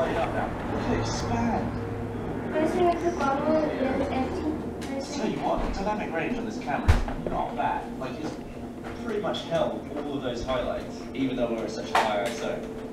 light up now. Look at it expand. Parece que cuando Tell you what, the dynamic range on this camera is not bad. Like, it's pretty much held all of those highlights, even though we're at such a high ISO.